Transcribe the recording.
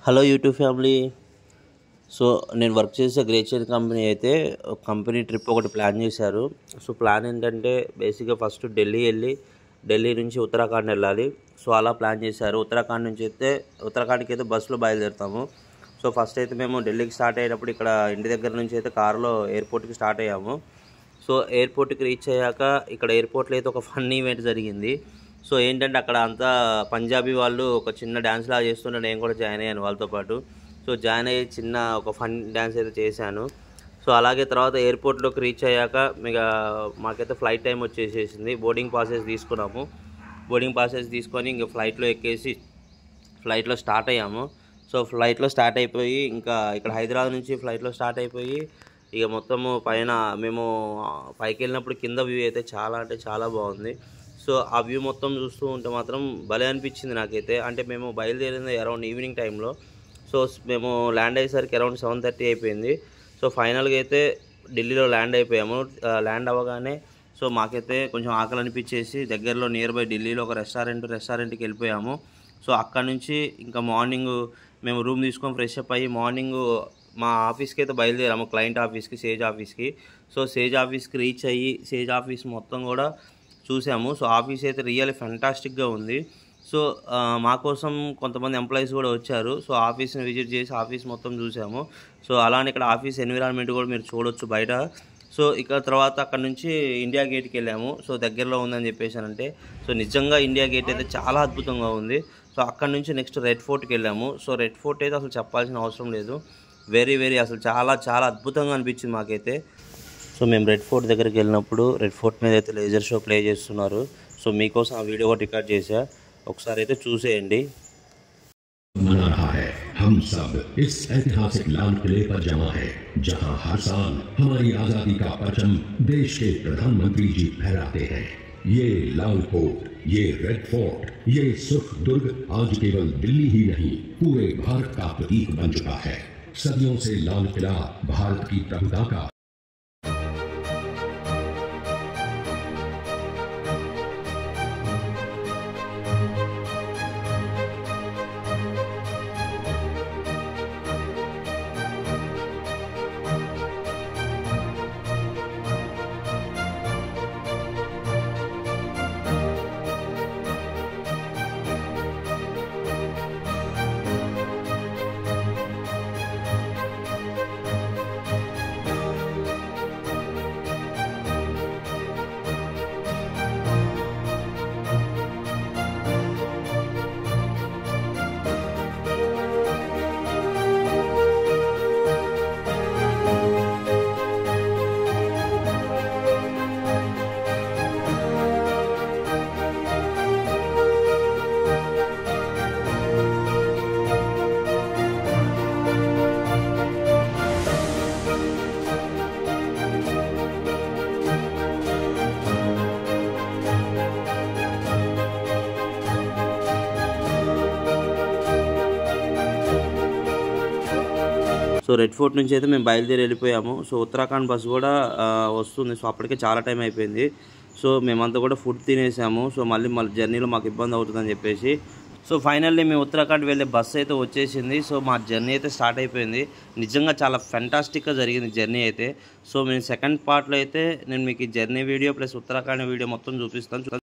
Hello YouTube family. So నేను work చేసే గ్రేచర్ కంపెనీ అయితే ఒక కంపెనీ ట్రిప్ ఒకటి ప్లాన్ చేశారు. సో ప్లాన్ ఏంటంటే బేసిక్గా ఫస్ట్ ఢిల్లీ నుంచి ఉత్తరాఖండ్ వెళ్ళాలి. సో అలా ప్లాన్ చేశారు. ఉత్తరాఖండ్కి అయితే బస్సులో బయలుదేరుతాము. సో ఫస్ట్ అయితే మేము ఢిల్లీకి స్టార్ట్ అయ్యేటప్పుడు ఇక్కడ ఇంటి దగ్గర నుంచి అయితే కారులో ఎయిర్పోర్ట్కి స్టార్ట్ అయ్యాము. సో ఎయిర్పోర్ట్కి రీచ్ అయ్యాక ఇక్కడ ఎయిర్పోర్ట్లో అయితే ఒక ఫన్ ఈవెంట్ జరిగింది. సో ఏంటంటే అక్కడ అంతా పంజాబీ వాళ్ళు ఒక చిన్న డ్యాన్స్ లాగా చేస్తుంటే నేను కూడా జాయిన్ అయ్యాను వాళ్ళతో పాటు. సో జాయిన్ అయ్యి చిన్న ఒక ఫన్ డ్యాన్స్ అయితే చేశాను. సో అలాగే తర్వాత ఎయిర్పోర్ట్లోకి రీచ్ అయ్యాక మాకైతే ఫ్లైట్ టైం వచ్చేసేసింది. బోర్డింగ్ పాసెస్ తీసుకున్నాము. బోర్డింగ్ పాసెస్ తీసుకొని ఇంక ఫ్లైట్లో ఎక్కేసి ఫ్లైట్లో స్టార్ట్ అయ్యాము. సో ఫ్లైట్లో స్టార్ట్ అయిపోయి ఇంకా ఇక్కడ హైదరాబాద్ నుంచి ఫ్లైట్లో స్టార్ట్ అయిపోయి ఇక మొత్తము పైన మేము పైకి వెళ్ళినప్పుడు కింద వ్యూ అయితే చాలా అంటే చాలా బాగుంది. సో ఆ వ్యూ మొత్తం చూస్తూ ఉంటే మాత్రం భలే అనిపించింది నాకైతే. అంటే మేము బయలుదేరింది అరౌండ్ ఈవినింగ్ టైంలో. సో మేము ల్యాండ్ అయ్యేసరికి అరౌండ్ 7:30 అయిపోయింది. సో ఫైనల్గా అయితే ఢిల్లీలో ల్యాండ్ అయిపోయాము. ల్యాండ్ అవ్వగానే సో మాకైతే కొంచెం ఆకలి అనిపించేసి దగ్గరలో నియర్ బై ఢిల్లీలో ఒక రెస్టారెంట్కి వెళ్ళిపోయాము. సో అక్కడ నుంచి ఇంకా మార్నింగ్ మేము రూమ్ తీసుకొని ఫ్రెష్ అప్ అయ్యి మార్నింగ్ మా ఆఫీస్కి అయితే బయలుదేరాము, క్లయింట్ ఆఫీస్కి, సేజ్ ఆఫీస్కి. సో సేజ్ ఆఫీస్కి రీచ్ అయ్యి సేజ్ ఆఫీస్ మొత్తం కూడా చూసాము. సో ఆఫీస్ అయితే రియల్లీ ఫెంటాస్టిక్గా ఉంది. సో మా కోసం కొంతమంది ఎంప్లాయీస్ కూడా వచ్చారు. సో ఆఫీస్ని విజిట్ చేసి ఆఫీస్ మొత్తం చూసాము. సో అలానే ఇక్కడ ఆఫీస్ ఎన్విరాన్మెంట్ కూడా మీరు చూడొచ్చు బయట. సో ఇక్కడ తర్వాత అక్కడ నుంచి ఇండియా గేట్కి వెళ్ళాము. సో దగ్గరలో ఉందని చెప్పేసానంటే సో నిజంగా ఇండియా గేట్ అయితే చాలా అద్భుతంగా ఉంది. సో అక్కడ నుంచి నెక్స్ట్ రెడ్ ఫోర్ట్కి వెళ్ళాము. సో రెడ్ ఫోర్ట్ అయితే అసలు చెప్పాల్సిన అవసరం లేదు. వెరీ అసలు చాలా అద్భుతంగా అనిపించింది మాకైతే. సో మేము రెడ్ ఫోర్ట్ దగ్గరికి వెళ్ళినప్పుడు రెడ్ ఫోర్ట్ మీద అయితే లేజర్ షో ప్లే చేస్తున్నారు. సో మీకోసం ఆ వీడియో కూడా రికార్డ్ చేశా, ఒకసారి అయితే చూసేయండి. मना रहा है हम सब इस ऐतिहासिक लाल किले पर जमा है, जहां हर साल हमारी आजादी का परचम देश के प्रधानमंत्री जी फहराते हैं। ये लाल कोट, ये रेड फोर्ट, ये सुर्ख दुर्ग आज केवल दिल्ली ही नहीं पूरे भारत का प्रतीक बन चुका है। सदियों से लाल किला भारत की प्रभुता का సో రెడ్ ఫోర్ట్ నుంచి అయితే మేము బయలుదేరి వెళ్ళిపోయాము. సో ఉత్తరాఖండ్ బస్సు కూడా వస్తుంది. సో అప్పటికే చాలా టైం అయిపోయింది. సో మేమంతా కూడా ఫుడ్ తినేసాము. సో మళ్ళీ జర్నీలో మాకు ఇబ్బంది అవుతుందని చెప్పేసి సో ఫైనల్లీ మేము ఉత్తరాఖండ్ వెళ్ళే బస్సు అయితే వచ్చేసింది. సో మా జర్నీ అయితే స్టార్ట్ అయిపోయింది. నిజంగా చాలా ఫెంటాస్టిక్గా జరిగింది జర్నీ అయితే. సో మేము సెకండ్ పార్ట్లో అయితే నేను మీకు ఈ journey video plus Uttarakhand video మొత్తం చూపిస్తాను.